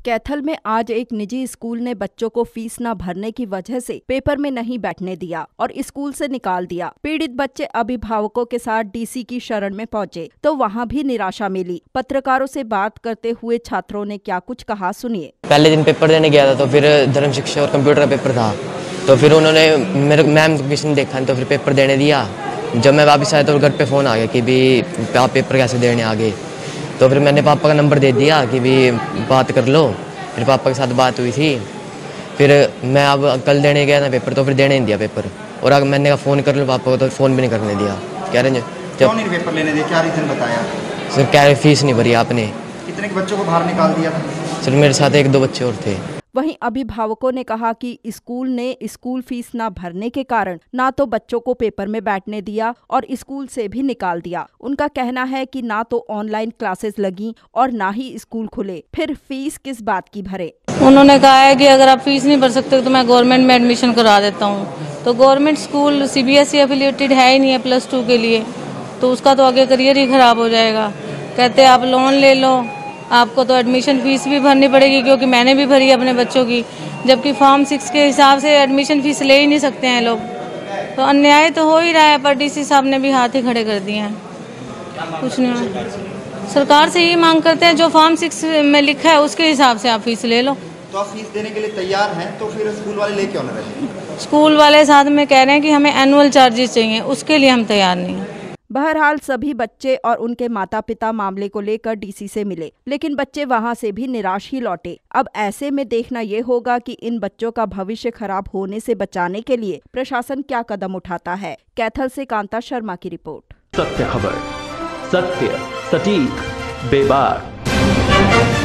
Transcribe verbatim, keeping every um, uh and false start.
कैथल में आज एक निजी स्कूल ने बच्चों को फीस न भरने की वजह से पेपर में नहीं बैठने दिया और स्कूल से निकाल दिया। पीड़ित बच्चे अभिभावकों के साथ डीसी की शरण में पहुंचे तो वहां भी निराशा मिली। पत्रकारों से बात करते हुए छात्रों ने क्या कुछ कहा, सुनिए। पहले दिन पेपर देने गया था तो फिर धर्म शिक्षा और कंप्यूटर का पेपर था, तो फिर उन्होंने मेरे मैम किसी ने देखा तो फिर पेपर देने दिया। जब मैं वापस आया तो घर पे फ़ोन आ गया कि भी आप पेपर कैसे देने आ गए। तो फिर मैंने पापा का नंबर दे दिया कि भी बात कर लो। फिर पापा के साथ बात हुई थी। फिर मैं अब कल देने गया था पेपर, तो फिर देने नहीं दिया पेपर। और अगर मैंने कहा फ़ोन कर लो पापा को, तो फ़ोन भी नहीं करने दिया। कह रहे क्यों नहीं पेपर लेने दिया, क्या रीज़न बताया? सर कह रहे फीस नहीं भरी आपने। कितने के बच्चों को बाहर निकाल दिया था? सर मेरे साथ एक दो बच्चे और थे। वहीं अभिभावकों ने कहा कि स्कूल ने स्कूल फीस न भरने के कारण ना तो बच्चों को पेपर में बैठने दिया और स्कूल से भी निकाल दिया। उनका कहना है कि ना तो ऑनलाइन क्लासेस लगी और ना ही स्कूल खुले, फिर फीस किस बात की भरे। उन्होंने कहा है कि अगर आप फीस नहीं भर सकते तो मैं गवर्नमेंट में एडमिशन करा देता हूँ। तो गवर्नमेंट स्कूल सीबीएसई एफिलिएटेड है ही नहीं है प्लस टू के लिए, तो उसका तो आगे करियर ही खराब हो जाएगा। कहते आप लोन ले लो, आपको तो एडमिशन फीस भी भरनी पड़ेगी, क्योंकि मैंने भी भरी अपने बच्चों की, जबकि फॉर्म सिक्स के हिसाब से एडमिशन फीस ले ही नहीं सकते हैं लोग। तो अन्याय तो हो ही रहा है, पर डीसी साहब ने भी हाथ ही खड़े कर दिए हैं। कुछ नहीं, सरकार से यही मांग करते हैं जो फॉर्म सिक्स में लिखा है उसके हिसाब से आप फीस ले लो। तो आप फीस देने के लिए तैयार हैं, तो फिर स्कूल वाले ले क्यों न रहे? स्कूल वाले साथ में कह रहे हैं कि हमें एनुअल चार्जेस चाहिए, उसके लिए हम तैयार नहीं हैं। बहरहाल सभी बच्चे और उनके माता पिता मामले को लेकर डीसी से मिले, लेकिन बच्चे वहां से भी निराश ही लौटे। अब ऐसे में देखना ये होगा कि इन बच्चों का भविष्य खराब होने से बचाने के लिए प्रशासन क्या कदम उठाता है। कैथल से कांता शर्मा की रिपोर्ट। सत्य खबर, सत्य, सटीक, बेबाक।